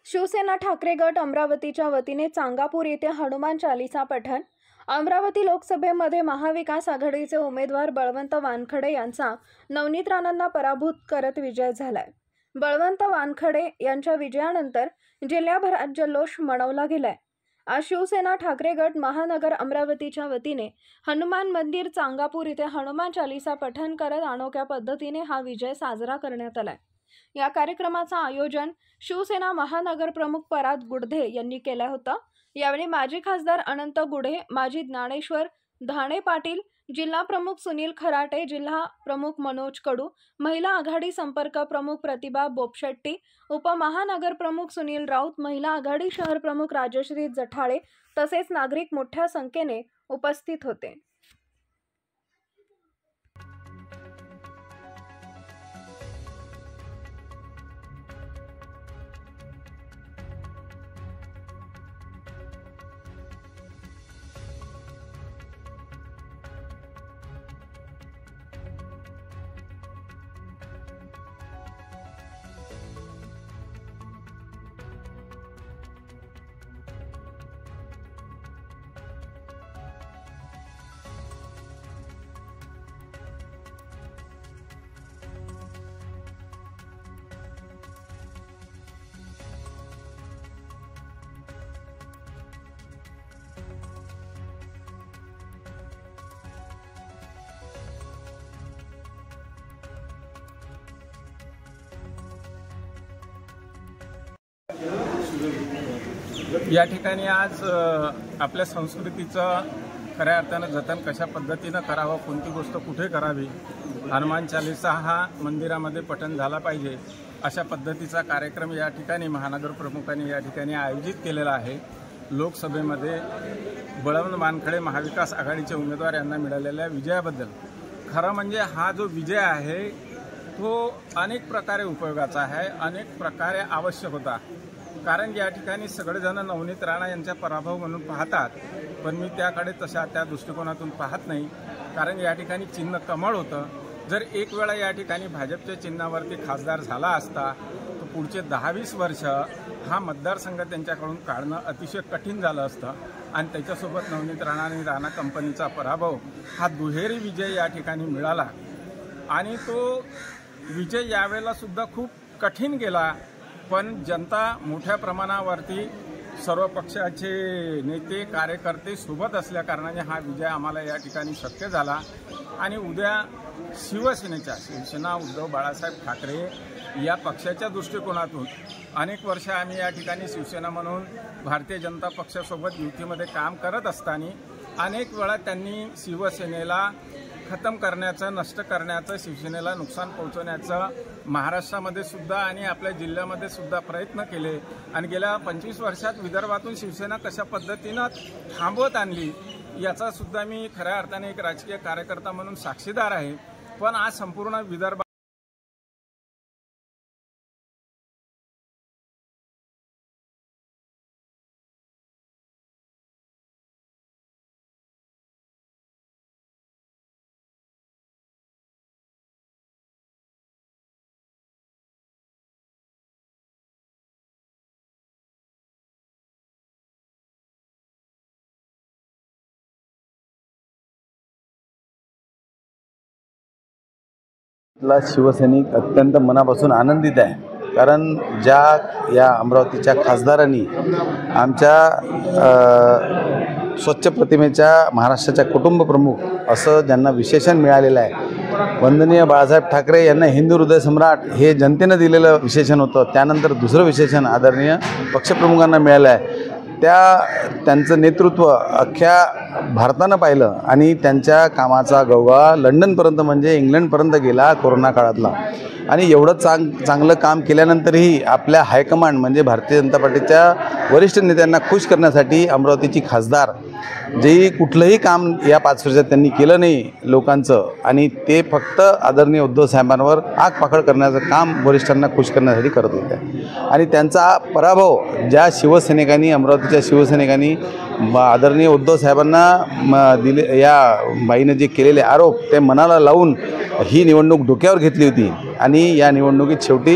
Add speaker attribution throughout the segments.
Speaker 1: शिवसेना ठाकरे गट अमरावतीच्या वतीने चांगापूर येथे हनुमान चालीसा पठण। अमरावती लोकसभेमध्ये महाविकास आघाडीचे उमेदवार बळवंत वानखडे यांचा नवनीत राणांना पराभूत करत विजय झालाय। बळवंत वानखडे यांच्या विजयानंतर जिल्ह्याभरात जल्लोष मनवला गेलाय। आज शिवसेना ठाकरे गट महानगर अमरावतीच्या वतीने हनुमान मंदिर चांगापूर येथे हनुमान चालीसा पठण करत अनोख्या पद्धतीने हा विजय साजरा करण्यात आलाय। या कार्यक्रमाचा आयोजन शिवसेना महानगर प्रमुख पराग गुडधे यांनी केलं होतं। यावेळी माजी खासदार अनंत गुढे, माजी ज्ञानेश्वर धाणे पाटील, जिल्हा प्रमुख सुनील खराटे, जिल्हा प्रमुख मनोज कडू, महिला आघाडी संपर्क प्रमुख प्रतिभा बोपशेट्टी, उपमहानगर प्रमुख सुनील राऊत, महिला आघाडी शहर प्रमुख राजश्री जठाळे तसेच नागरिक मोठ्या संख्येने उपस्थित होते।
Speaker 2: या ठिकाणी आज आपल्या संस्कृतीचं खऱ्या अर्थानं जतन कशा पद्धतीनं करावं, कोणती गोष्ट कुठे करावी, हनुमान चालीसा हा मंदिरामध्ये पठण झाला पाहिजे अशा पद्धतीचा कार्यक्रम या ठिकाणी महानगर प्रमुखांनी या ठिकाणी आयोजित केलेला आहे। लोकसभेमध्ये बळवंत वानखडे महाविकास आघाडीचे उमेदवार यांना मिळालेल्या विजयाबद्दल खरं म्हणजे हा जो विजय आहे तो अनेक प्रकारे उपयोगाचा आहे, अनेक प्रकारे आवश्यक होता। कारण या ठिकाणी सगळेजण नवनीत राणा यांचा पराभव म्हणून पाहतात, पण मी त्याकडे त्या दृष्टिकोनातून पाहत नाही। कारण या ठिकाणी चिन्ह कमळ होतं। जर एक वेळा या ठिकाणी भाजपच्या चिन्हावरती खासदार झाला असता तर पुढचे 10-20 वर्ष हा मतदारसंघ त्यांच्याकडून काढणं अतिशय कठीण झालं असतं आणि त्याच्यासोबत नवनीत राणा आणि राणा कंपनीचा पराभव हा दुहेरी विजय या ठिकाणी मिळाला आणि तो विजय यावेळेला सुद्धा खूप कठीण गेला। पण जनता मोठ्या प्रमाणावरती सर्व पक्षाचे नेते कार्यकर्ते सोबत असल्या कारणाने हा विजय आम्हाला या ठिकाणी शक्य झाला आणि उद्या शिवसेना उद्धव बाळासाहेब ठाकरे या पक्षाच्या दृष्टिकोनातून अनेक वर्ष आम्ही या ठिकाणी शिवसेना म्हणून भारतीय जनता पक्षासोबत युतीमध्ये काम करत असताना अनेक वेळा त्यांनी शिवसेनेला खतम करण्याचं, नष्ट करण्याचं, शिवसेनेला नुकसान पोहोचवण्याचं महाराष्ट्रामध्ये सुद्धा आणि आपल्या जिल्ह्यामध्ये सुद्धा प्रयत्न केले आणि गेल्या 25 वर्षात विदर्भातून शिवसेना कशा पद्धतीनं थांबवत आणली याचा सुद्धा मी खऱ्या अर्थाने एक राजकीय कार्यकर्ता म्हणून साक्षीदार आहे। पण आज संपूर्ण विदर्भ
Speaker 3: शिवसैनिक अत्यंत मनापासून आनंदित आहे। कारण या अमरावतीच्या खासदारांनी आमच्या स्वच्छ प्रतिमेच्या महाराष्ट्राच्या कुटुंब प्रमुख असं ज्यांना विशेषण मिळालेलं आहे, वंदनीय बाळासाहेब ठाकरे यांना हिंदू हृदय सम्राट हे जनतेनं दिलेलं विशेषण होतं। त्यानंतर दुसरं विशेषण आदरणीय पक्षप्रमुखांना मिळालं आहे। त्यांचं नेतृत्व अख्ख्या भारतानं पाहिलं आणि त्यांच्या कामाचा गवगा लंडनपर्यंत म्हणजे इंग्लंडपर्यंत गेला कोरोना काळातला। आणि एवढं चांगलं काम केल्यानंतरही आपल्या हायकमांड म्हणजे भारतीय जनता पार्टीच्या वरिष्ठ नेत्यांना खुश करण्यासाठी अमरावतीची खासदार जे कुठलंही काम या 5 वर्षात त्यांनी केलं नाही लोकांचं आणि ते फक्त आदरणीय उद्धव साहेबांवर आगपाखड करण्याचं काम वरिष्ठांना खुश करण्यासाठी करत होते। आणि त्यांचा पराभव ज्या शिवसैनिकांनी, अमरावतीच्या शिवसैनिकांनी आदरणीय उद्धव साहेबांना दिले, या बाईनं जे केलेले आरोप ते मनाला लावून ही निवडणूक डोक्यावर घेतली होती आणि या निवडणुकीत शेवटी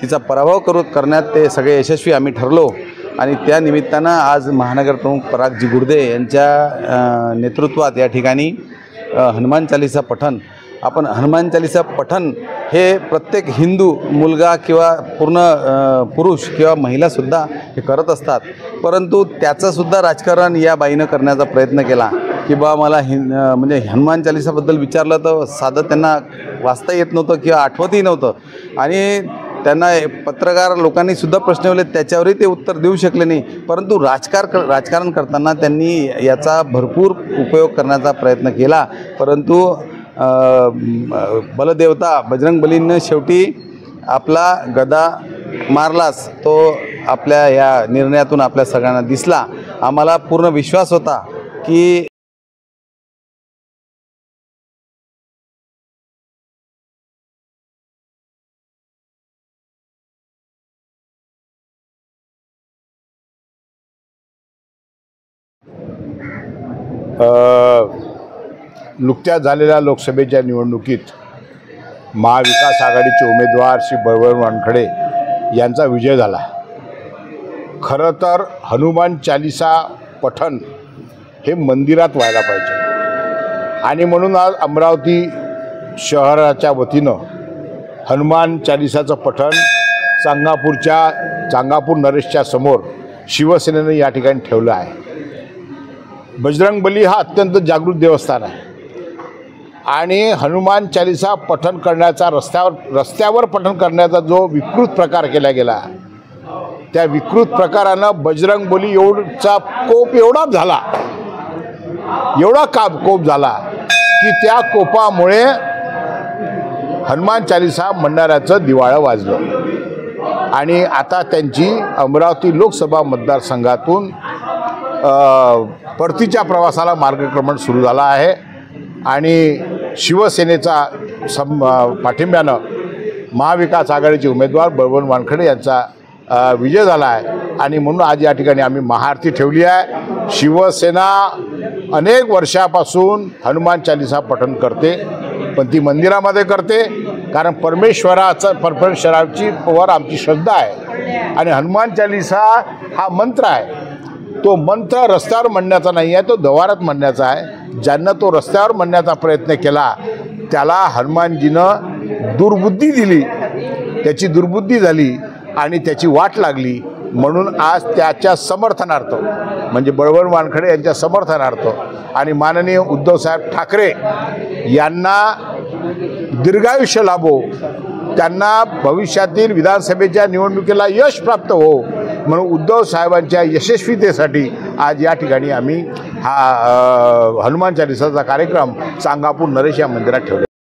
Speaker 3: तिचा पराभव करण्यात ते सगळे यशस्वी आम्ही ठरलो आणि त्या निमित्तानं आज महानगर प्रमुख परागजी गुर्दे यांच्या नेतृत्वात या ठिकाणी हनुमान चालीसा पठण आपण हनुमान चालीसा पठण हे प्रत्येक हिंदू मुलगा किंवा पूर्ण पुरुष किंवा महिलासुद्धा हे करत असतात, परंतु त्याचंसुद्धा राजकारण या बाईनं करण्याचा प्रयत्न केला की बा मला म्हणजे हनुमान चालीसाबद्दल विचारलं तर साधं त्यांना वाचता येत नव्हतं किंवा आठवतही नव्हतं आणि त्यांना पत्रकार लोकांनी सुद्धा प्रश्न विचारले, त्याच्यावरही ते उत्तर देऊ शकले नाही, परंतु राजकारण करताना त्यांनी याचा भरपूर उपयोग करण्याचा प्रयत्न केला, परंतु बलदेवता बजरंगबलीनं शेवटी आपला गदा मारलाच। तो आपल्या या निर्णयातून आपल्या सगळ्यांना दिसला। आम्हाला पूर्ण विश्वास होता की
Speaker 4: नुकत्याच झालेल्या लोकसभेच्या निवडणुकीत महाविकास आघाडीचे उमेदवार श्री बळवंत वानखडे यांचा विजय झाला। खरं तर हनुमान चालीसा पठण हे मंदिरात व्हायला पाहिजे आणि म्हणून आज अमरावती शहराच्या वतीनं हनुमान चालीसाचं पठण चांगापूर नरेशच्या समोर शिवसेनेने या ठिकाणी ठेवलं आहे। बजरंगबली हा अत्यंत जागृत देवस्थान आहे आणि हनुमान चालीसा पठण करण्याचा रस्त्यावर पठण करण्याचा जो विकृत प्रकार केला गेला, त्या विकृत प्रकारानं बजरंगबली एवढा कोप झाला की त्या कोपामुळे हनुमान चालीसा म्हणणाऱ्याचं दिवाळं वाजलं आणि आता त्यांची अमरावती लोकसभा मतदारसंघातून परतीच्या प्रवासाला मार्गक्रमण सुरू झाला आहे आणि शिवसेनेचा पाठिंब्यानं महाविकास आघाडीचे उमेदवार बळवंत वानखडे यांचा विजय झाला आहे आणि म्हणून आज या ठिकाणी आम्ही महाआरती ठेवली आहे। शिवसेना अनेक वर्षापासून हनुमान चालीसा पठण करते, पण ती मंदिरामध्ये करते, कारण परमेश्वराची वर आमची श्रद्धा आहे आणि हनुमान चालीसा हा मंत्र आहे। तो मंत्र रस्त्यावर म्हणण्याचा नाही आहे, तो दवारात म्हणण्याचा आहे। ज्यांना तो रस्त्यावर म्हणण्याचा प्रयत्न केला त्याला हनुमानजीनं दुर्बुद्धी दिली, त्याची दुर्बुद्धी झाली आणि त्याची वाट लागली। म्हणून आज त्याच्या समर्थनार्थ म्हणजे बळवंत वानखडे यांच्या समर्थनार्थ आणि माननीय उद्धवसाहेब ठाकरे यांना दीर्घायुष्य लाभो, त्यांना भविष्यातील विधानसभेच्या निवडणुकीला यश प्राप्त हो म्हणून उद्धव साहेबांच्या यशस्वीतेसाठी आज या ठिकाणी आम्ही हा हनुमान चालीसाचा कार्यक्रम चांगापूर नरेश या मंदिरात ठेवला।